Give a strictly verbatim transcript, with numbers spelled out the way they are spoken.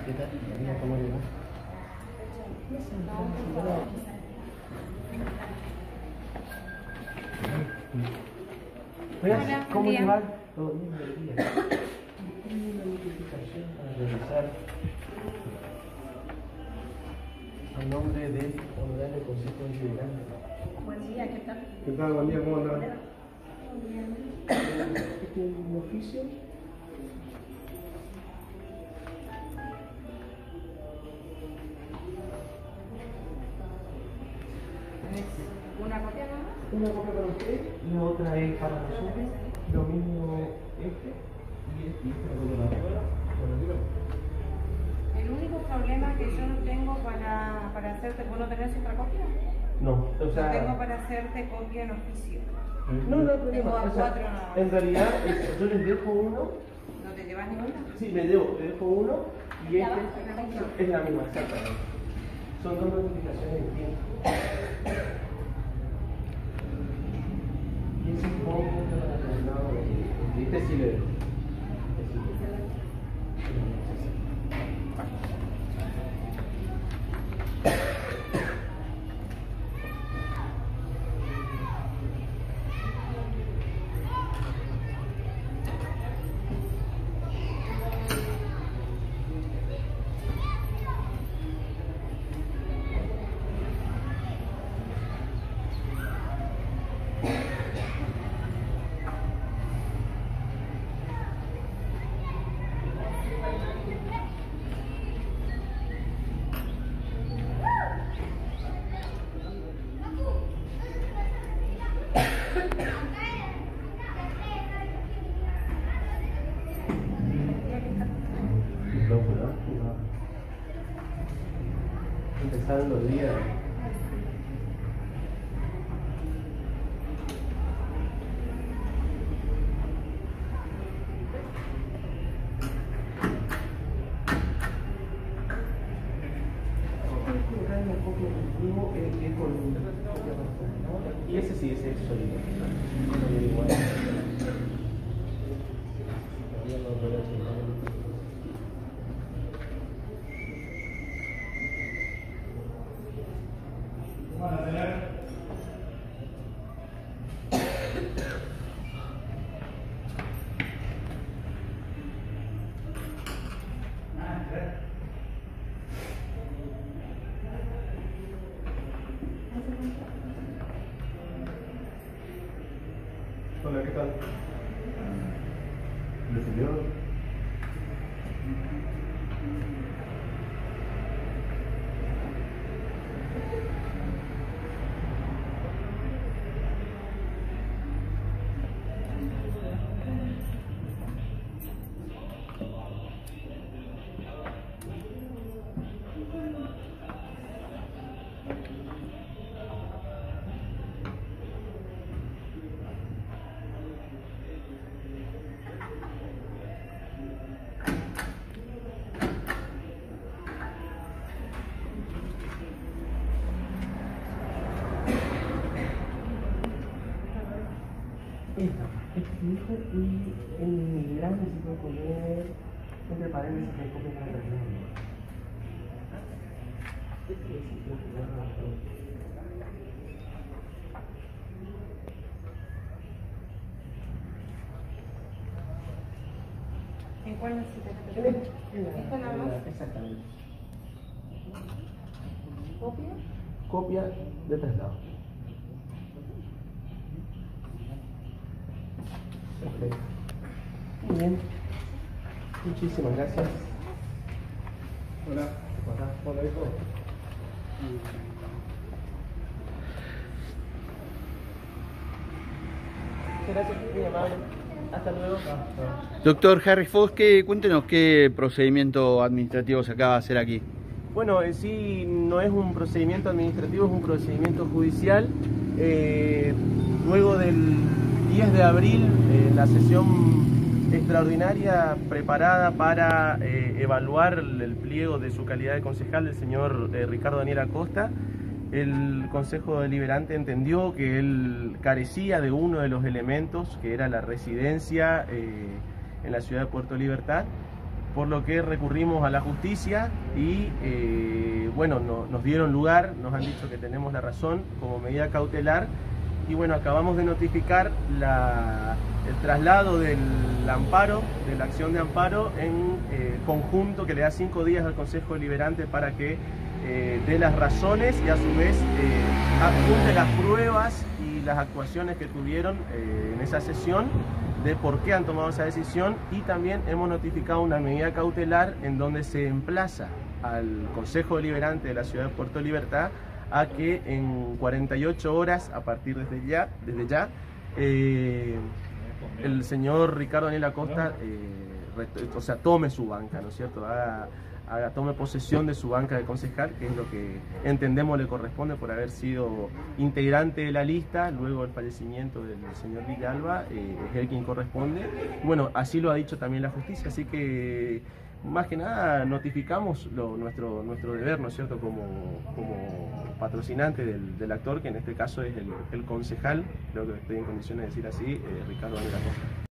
¿Qué tal? ¿Cómo le va? Hola, ¿cómo buen le día. va? Todo bien, buen día. Tengo una notificación para realizar a nombre del Honorable Consejo Deliberante. Buen día, ¿qué tal? ¿Qué tal? Buen día, ¿cómo andan? Este es un oficio. ¿Una copia nada más? Una copia para usted y otra es para nosotros. Lo mismo este y este y este lo tengo para afuera. El único problema que yo no tengo para, para hacerte, ¿vos no tenés otra copia? No, o sea. No tengo para hacerte copia en oficio. No, no hay Tengo problema. a O sea, cuatro nada más. en realidad, es- yo les dejo uno. ¿No te llevas ninguna? Sí, le dejo, le dejo uno y este es la misma, exactamente. Son dos notificaciones distintas. Y ese es un poco para el lado de este sí le dejo. Este sí le dejo. Empezaron los días. Y ese sí, ese es sólido. Igual. Todavía no lo veo. Hola, ¿qué tal? ¿Recibió? Esta, este es mi hijo y en mi gran necesito poner entre paréntesis que copia para la ¿En cuál necesitas? ¿Esta nada más? Exactamente. ¿Copia? Copia de traslado. Perfecto. Muy bien. Muchísimas gracias. Hola. Hola. Hola, hijo. Gracias, muy amable. Hasta luego. Doctor Harry Fosque, cuéntenos qué procedimiento administrativo se acaba de hacer aquí. Bueno, en sí no es un procedimiento administrativo, es un procedimiento judicial. Eh, luego del diez de abril, eh, la sesión extraordinaria preparada para eh, evaluar el pliego de su calidad de concejal, del señor eh, Ricardo Daniel Acosta, el Consejo Deliberante entendió que él carecía de uno de los elementos, que era la residencia eh, en la ciudad de Puerto Libertad, por lo que recurrimos a la justicia y eh, bueno, no, nos dieron lugar, nos han dicho que tenemos la razón como medida cautelar y bueno, acabamos de notificar la, el traslado del amparo, de la acción de amparo en eh, conjunto, que le da cinco días al Consejo Deliberante para que eh, dé las razones y a su vez eh, adjunte las pruebas y las actuaciones que tuvieron eh, en esa sesión de por qué han tomado esa decisión, y también hemos notificado una medida cautelar en donde se emplaza al Consejo Deliberante de la Ciudad de Puerto Libertad a que en cuarenta y ocho horas, a partir desde ya, desde ya eh, el señor Ricardo Daniel Acosta eh, o sea, tome su banca, ¿no es cierto? Haga, haga, tome posesión de su banca de concejal, que es lo que entendemos le corresponde por haber sido integrante de la lista luego del fallecimiento del señor Villalba, eh, es él quien corresponde. Bueno, así lo ha dicho también la justicia, así que más que nada notificamos lo, nuestro, nuestro deber, ¿no es cierto?, como, como patrocinante del, del actor, que en este caso es el, el concejal, creo que estoy en condiciones de decir así, eh, Ricardo Daniel Acosta.